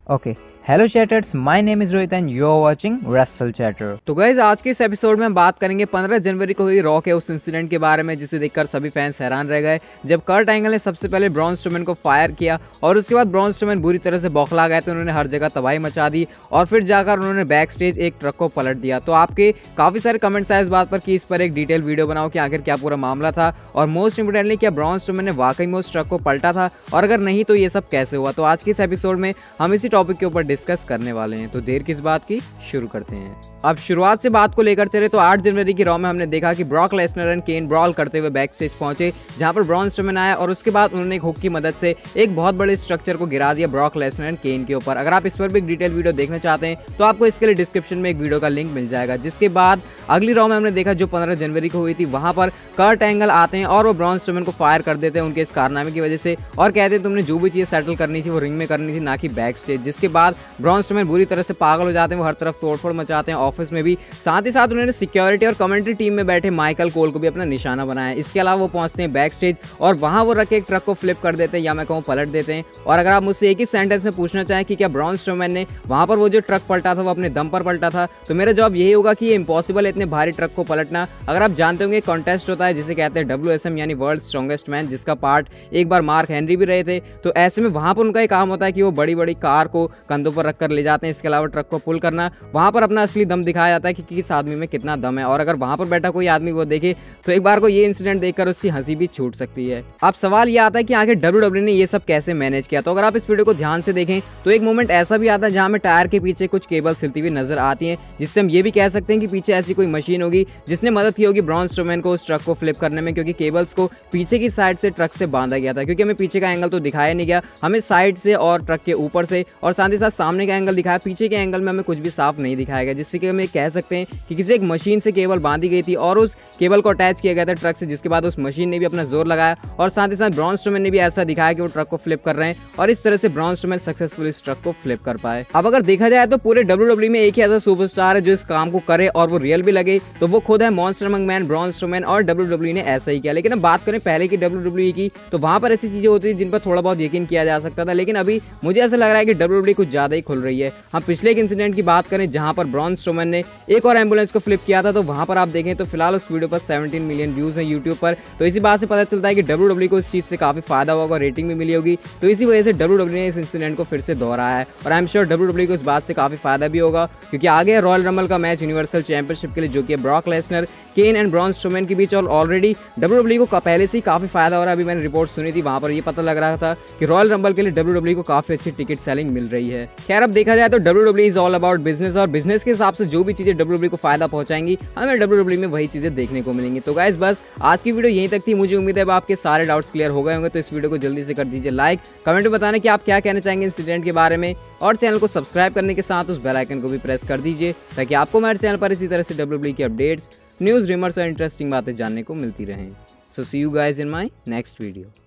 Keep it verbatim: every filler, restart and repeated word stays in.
Okay, hello chatters, my name is Rohit and you are watching wrestle chatter. तो guys, आज के इस episode में हम बात करेंगे पंद्रह जनवरी को हुई रॉ के उस इंसिडेंट के बारे में जिसे देखकर सभी फैंस हैरान रह गए, जब कर्ट एंगल ने सबसे पहले ब्रॉन स्ट्रोमैन को फायर किया और उसके बाद ब्रॉन स्ट्रोमैन बुरी तरह से बौखला गए तो उन्होंने हर जगह तबाही मचा दी और फिर जाकर उन्होंने बैक स्टेज एक ट्रक को पलट दिया। तो आपके काफी सारे कमेंट्स आए इस बात पर कि इस पर एक डिटेल वीडियो बनाओ कि आखिर क्या पूरा मामला था और मोस्ट इंपोर्टेंटली क्या ब्रॉन स्ट्रोमैन ने वाकई में उस ट्रक को पलटा था, और अगर नहीं तो ये सब कैसे हुआ। तो आज के इस एपिसोड में हम इसी टॉपिक के ऊपर डिस्कस करने वाले हैं, तो देर किस बात की, शुरू करते हैं। अब शुरुआत से बात को लेकर चले तो आठ जनवरी की रॉ में हमने देखा कि Brock Lesnar and Kane brawl करते हुए बैक स्टेज पहुंचे, जहां पर ब्रॉन स्ट्रोमैन आया और उसके बाद उन्होंने एक हुक की मदद से एक बहुत बड़े स्ट्रक्चर को गिरा दिया ब्रॉक लेसनर एंड केन के ऊपर। अगर आप इस पर भी एक डिटेल वीडियो देखना चाहते हैं तो आपको इसके लिए डिस्क्रिप्शन में एक वीडियो का लिंक मिल जाएगा। जिसके बाद अगली रॉ में हमने देखा जो पंद्रह जनवरी को हुई थी, वहां पर कर्ट एंगल आते हैं और वो ब्रॉन स्ट्रोमैन को फायर कर देते हैं उनके इस कारनामे की वजह से और कहते हैं तुमने जो भी चीज सेटल करनी थी वो रिंग में करनी थी, ना कि बैक स्टेज। जिसके बाद ब्रॉन स्ट्रोमैन बुरी तरह से पागल हो जाते हैं, वो हर तरफ तोड़फोड़ मचाते हैं ऑफिस में भी। साथ ही साथ उन्होंने सिक्योरिटी और कमेंट्री टीम में बैठे माइकल कोल को भी अपना निशाना बनाया। इसके अलावा वो पहुंचते हैं बैक स्टेज और वहां वो रखे एक ट्रक को फ्लिप कर देते हैं, या मैं कहूं पलट देते हैं। और अगर आप मुझसे एक ही सेंटेंस में पूछना चाहें कि क्या ब्रॉन स्ट्रोमैन ने वहां पर वो जो ट्रक पलटा था वो अपने दम पर पलटा था, तो मेरा जवाब यही होगा कि ये इम्पॉसिबल है इतने भारी ट्रक को पलटना। अगर आप जानते होंगे कॉन्टेस्ट होता है जिसे कहते हैं डब्ल्यू एस एम यानी वर्ल्ड स्ट्रॉन्गेस्ट मैन, जिसका पार्ट एक बार मार्क हेनरी भी रहे थे। तो ऐसे में वहां पर उनका एक काम होता है कि वो बड़ी बड़ी कार को कंधों पर रखकर ले जाते हैं। इसके अलावा ट्रक को पुल करना, वहां पर अपना असली दम दिखाया जाता है कि किस आदमी में कितना दम है। और अगर वहां पर बैठा कोई आदमी वो देखे तो एक बार को ये इंसिडेंट देखकर उसकी हंसी भी छूट सकती है। अब सवाल ये आता है कि आखिर डब्ल्यू डब्ल्यू ने ये सब कैसे मैनेज किया। तो अगर आप इस वीडियो को ध्यान से देखें तो एक मोमेंट ऐसा भी आता है जहां में टायर के पीछे कुछ केबल सिलती हुई नजर आती है, जिससे हम ये भी कह सकते हैं कि पीछे ऐसी कोई मशीन होगी जिसने मदद की होगी ब्रॉन स्ट्रोमैन को उस ट्रक को फ्लिप करने में, क्योंकि केबल्स को पीछे की साइड से ट्रक से बांधा गया था। क्योंकि हमें पीछे का एंगल तो दिखाया नहीं गया, हमें साइड से और ट्रक के ऊपर से और साथ ही साथ सामने का एंगल दिखाया, पीछे के एंगल में हमें कुछ भी साफ नहीं दिखाया गया, जिससे कि हमें कह सकते हैं कि किसी एक मशीन से केबल बांधी गई थी और उस केबल को अटैच किया गया था ट्रक से, जिसके बाद उस मशीन ने भी अपना जोर लगाया और साथ ही साथ ब्रॉन स्ट्रोमैन ने भी ऐसा दिखाया कि वो ट्रक को फ्लिप कर रहे हैं और इस तरह से ब्रॉन स्ट्रोमैन सक्सेसफुली इस ट्रक को फ्लिप कर पाए। अब अगर देखा जाए तो पूरे डब्ल्यू डब्ल्यू में एक ही ऐसा सुपरस्टार है जो इस काम को करे और वो रियल भी लगे, तो वो खुद है monster among man Braun Strowman, और डब्ल्यू डब्ल्यू ने ऐसा ही किया। लेकिन अब बात करें पहले की डब्ल्यू डब्ल्यू की, तो वहां पर ऐसी चीजें होती थी जिन पर थोड़ा बहुत यकीन किया जा सकता था, लेकिन अभी मुझे ऐसा लग रहा है कि डब्ल्यू डब्ल्यू कुछ ज्यादा ही खुल रही है। हम पिछले एक इंसिडेंट की बात करें जहां पर ब्रॉन स्ट्रोमैन ने एक और एम्बुलेंस को फ्लिप किया था, तो वहां पर आप देखें तो फिलहाल उस वीडियो पर सत्रह मिलियन व्यूज हैं यूट्यूब पर। तो इसी बात से पता चलता है कि डब्ल्यू डब्ल्यू को इस चीज से काफी फायदा होगा, रेटिंग भी मिली होगी। तो इसी वजह से डब्ल्यू डब्ल्यू ने इस इंसिडेंट को फिर से दोहराया है और I am sure W W को इस बात से काफी फायदा भी होगा, क्योंकि आगे रॉयल रंबल का मैच यूनिवर्सल चैंपियनशिप के लिए, जो कि Brock Lesnar Kane and Braun Strowman के बीच, और ऑलरेडी डब्ल्यू डब्ल्यू को पहले से ही काफी फायदा हो रहा है। अभी मैंने रिपोर्ट सुनी थी, वहां पर ये पता लग रहा था कि रॉयल रंबल के लिए डब्ल्यू डब्ल्यू को काफी अच्छी टिकट सेलिंग मिल रही है। खैर, अब देखा जाए तो W W is all about business, और बिजनेस के हिसाब से जो भी चीजें डब्ल्यू डब्ल्यू को फायदा पहुंचाएंगी हमें डब्ल्यू डब्ल्यू में वही चीजें देखने को मिलेंगी। तो गाइस, बस आज की वीडियो यहीं तक थी। मुझे उम्मीद है अब आपके सारे डाउट्स क्लियर हो गए होंगे। तो इस वीडियो को जल्दी से कर दीजिए लाइक, कमेंट में बताना कि आप क्या कहना चाहेंगे इंसिडेंट के बारे में, और चैनल को सब्सक्राइब करने के साथ उस बेल आइकन को भी प्रेस कर दीजिए ताकि आपको हमारे चैनल पर इसी तरह से डब्ल्यू डब्ल्यू की अपडेट्स, न्यूज़, रिमर्स और इंटरेस्टिंग बातें जानने को मिलती रहें। So see you guys in my next video.